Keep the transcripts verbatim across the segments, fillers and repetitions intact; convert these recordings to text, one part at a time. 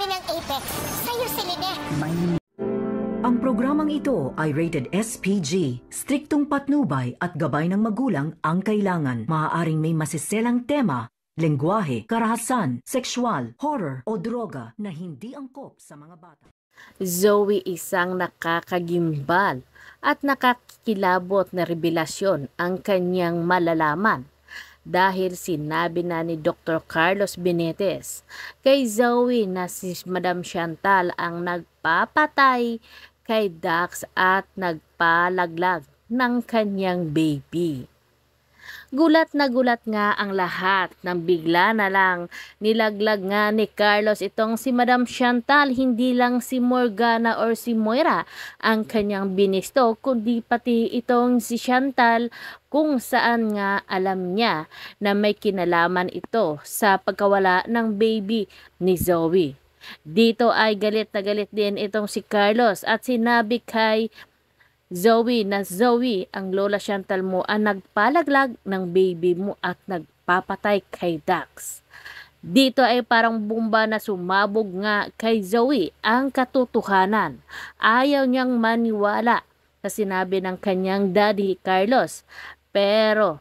kami ng Apex. Sa'yo, Celine. Ang programang ito ay rated S P G. Striktong patnubay at gabay ng magulang ang kailangan. Maaaring may masiselang tema, lengguwahe, karahasan, sexual, horror o droga na hindi angkop sa mga bata. Zoe, isang nakakagimbal at nakakilabot na revelasyon ang kanyang malalaman dahil sinabi na ni Doctor Carlos Benitez kay Zoe na si Madam Chantal ang nagpapatay kay Dax at nagpalaglag ng kanyang baby. Gulat na gulat nga ang lahat nang bigla na lang nilaglag nga ni Carlos itong si Madam Chantal, hindi lang si Morgana or si Moira ang kanyang binisto kundi pati itong si Chantal, kung saan nga alam niya na may kinalaman ito sa pagkawala ng baby ni Zoe. Dito ay galit na galit din itong si Carlos at sinabi kay Zoe na Zoe, ang Lola Chantal mo ang nagpalaglag ng baby mo at nagpapatay kay Dax. Dito ay parang bomba na sumabog nga kay Zoe ang katotohanan. Ayaw niyang maniwala sa sinabi ng kanyang daddy Carlos, pero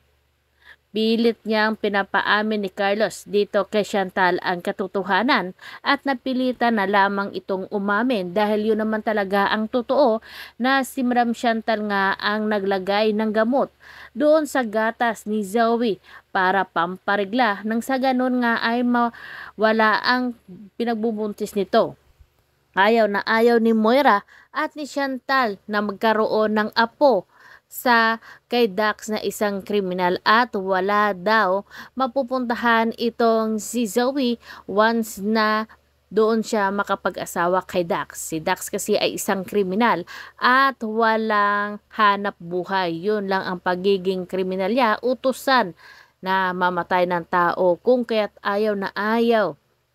pilit niyang pinapaamin ni Carlos dito kay Chantal ang katotohanan at napilitan na lamang itong umamin dahil yun naman talaga ang totoo na si Madam Chantal nga ang naglagay ng gamot doon sa gatas ni Zoe para pamparigla nang sa ganun nga ay mawala ang pinagbubuntis nito. Ayaw na ayaw ni Moira at ni Chantal na magkaroon ng apo sa kay Dax na isang kriminal at wala daw mapupuntahan itong si Zoe once na doon siya makapag-asawa kay Dax. Si Dax kasi ay isang kriminal at walang hanap buhay. Yun lang ang pagiging kriminal niya, utusan na mamatay ng tao, kung kaya't ayaw na ayaw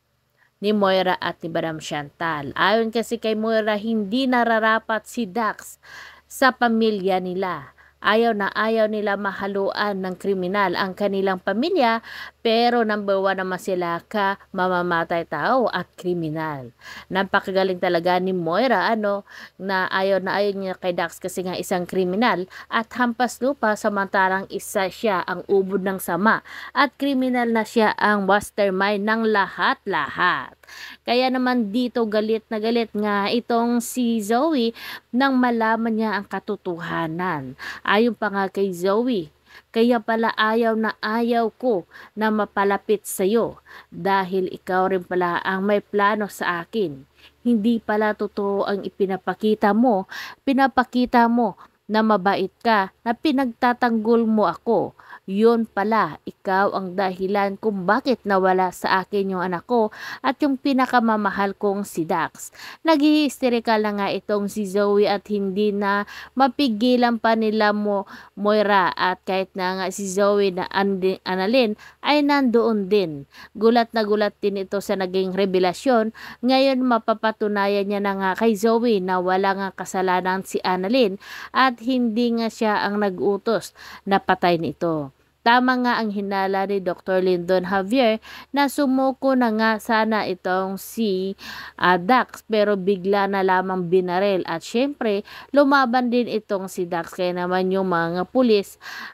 ni Moira at ni Madam Chantal. Ayon kasi kay Moira, hindi nararapat si Dax sa pamilya nila. Ayaw na ayaw nila mahaluan ng kriminal ang kanilang pamilya, pero number one naman sila ka mamamatay tao at kriminal. Napakagaling talaga ni Moira, ano, na ayaw na ayaw niya kay Dax kasi nga isang kriminal at hampas lupa, samantalang isa siya ang ubod ng sama at kriminal na siya ang mastermind ng lahat-lahat. Kaya naman dito galit na galit nga itong si Zoe nang malaman niya ang katotohanan. Ayon pa nga kay Zoe, kaya pala ayaw na ayaw ko na mapalapit sa iyo dahil ikaw rin pala ang may plano sa akin. Hindi pala totoo ang ipinapakita mo, pinapakita mo na mabait ka, na pinagtatanggol mo ako. Yun pala, ikaw ang dahilan kung bakit nawala sa akin yung anak ko at yung pinakamamahal kong si Dax. Nag-i-hysterical na nga itong si Zoe at hindi na mapigilan pa nila mo Moira, at kahit na nga si Zoe na Andi, Annalyn ay nandoon din. Gulat na gulat din ito sa naging revelasyon. Ngayon mapapatunayan niya na nga kay Zoe na wala nga kasalanan si Annalyn at hindi nga siya ang nag-utos na patay nito. Tama nga ang hinala ni Doctor Lyndon Javier na sumuko na nga sana itong si uh, Dax, pero bigla na lamang binaril at syempre lumaban din itong si Dax, kaya naman yung mga pulis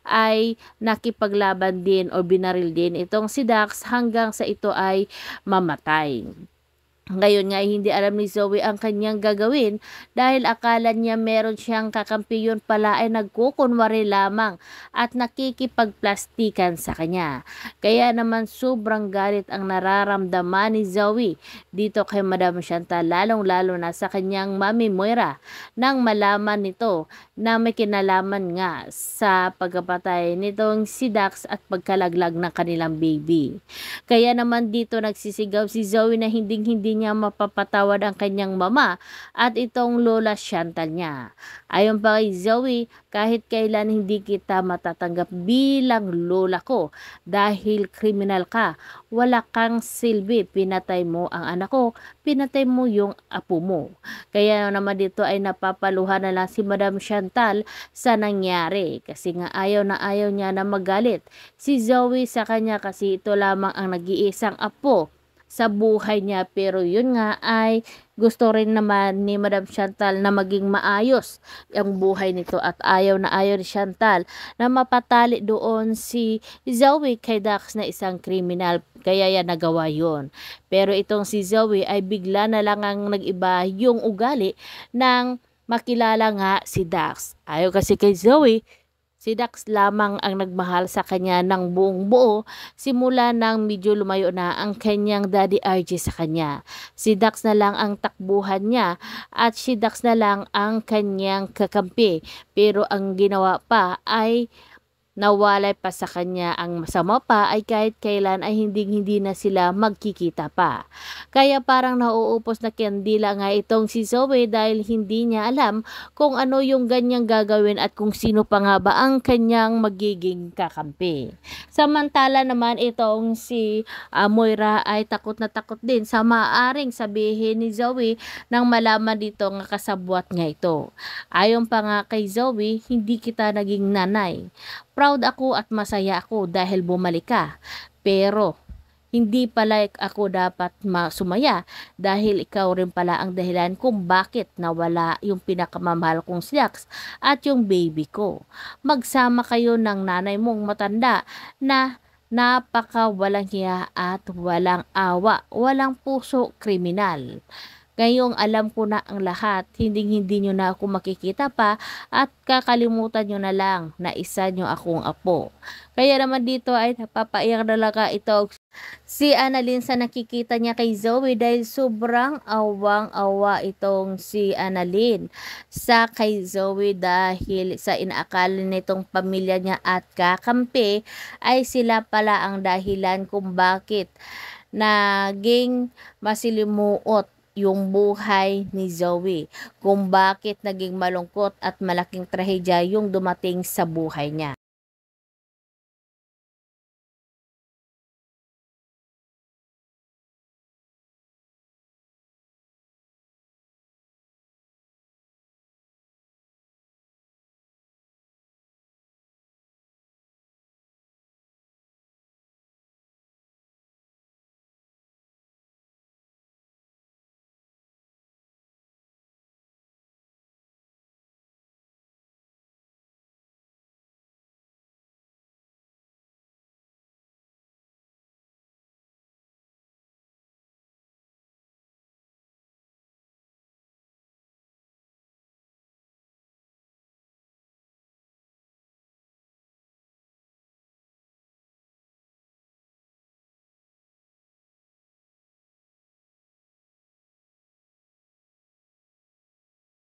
ay nakipaglaban din o binaril din itong si Dax hanggang sa ito ay mamatay. Ngayon nga hindi alam ni Zoe ang kanyang gagawin dahil akala niya meron siyang kakampi, yun pala ay nagkukunwari lamang at nakikipagplastikan sa kanya. Kaya naman sobrang galit ang nararamdaman ni Zoe dito kay Madam Chantal, lalong lalo na sa kanyang mami Moira nang malaman nito na may kinalaman nga sa pagkapatay nitong si Dax at pagkalaglag ng kanilang baby. Kaya naman dito nagsisigaw si Zoe na hindi hindi niya mapapatawad ang kanyang mama at itong Lola Chantal niya. Ayon pa kay Zoe, kahit kailan hindi kita matatanggap bilang lola ko dahil kriminal ka. Wala kang silbi, pinatay mo ang anak ko, pinatay mo yung apo mo. Kaya naman dito ay napapaluhan na lang si Madam Chantal sa nangyari kasi nga ayaw na ayaw niya na magalit si Zoe sa kanya kasi ito lamang ang nag-iisang apo sa buhay niya. Pero yun nga ay gusto rin naman ni Madam Chantal na maging maayos ang buhay nito at ayaw na ayaw ni Chantal na mapatali doon si Zoe kay Dax na isang kriminal. Kaya yan nagawa yun. Pero itong si Zoe ay bigla na lang ang nag-iba yung ugali ng makilala nga si Dax. Ayaw kasi kay Zoe, si Dax lamang ang nagmahal sa kanya ng buong buo simula nang medyo lumayo na ang kanyang Daddy R J sa kanya. Si Dax na lang ang takbuhan niya at si Dax na lang ang kanyang kakampi. Pero ang ginawa pa ay nawalay pa sa kanya. Ang masama pa ay kahit kailan ay hindi hindi na sila magkikita pa. Kaya parang nauupos na kandila nga itong si Zoe dahil hindi niya alam kung ano yung ganyang gagawin at kung sino pa nga ba ang kanyang magiging kakampi. Samantala naman itong si uh, Moira ay takot na takot din sa maaaring sabihin ni Zoe nang malaman dito nga kasabwat nga ito. Ayon pa nga kay Zoe, hindi kita naging nanay. Proud ako at masaya ako dahil bumalik ka. Pero hindi pala ako dapat masumaya dahil ikaw rin pala ang dahilan kung bakit nawala yung pinakamamahal kong si Dax at yung baby ko. Magsama kayo ng nanay mong matanda na napaka walang hiya at walang awa, walang puso, kriminal. Ngayong alam ko na ang lahat, hindi-hindi nyo na ako makikita pa at kakalimutan nyo na lang na isa nyo akong apo. Kaya naman dito ay napapaiyak na lang ito si Annalyn sa nakikita niya kay Zoe dahil sobrang awang-awa itong si Annalyn sa kay Zoe dahil sa inaakala nitong pamilya niya at kakampi ay sila pala ang dahilan kung bakit naging masilimuot yung buhay ni Zoe, kung bakit naging malungkot at malaking trahedya yung dumating sa buhay niya.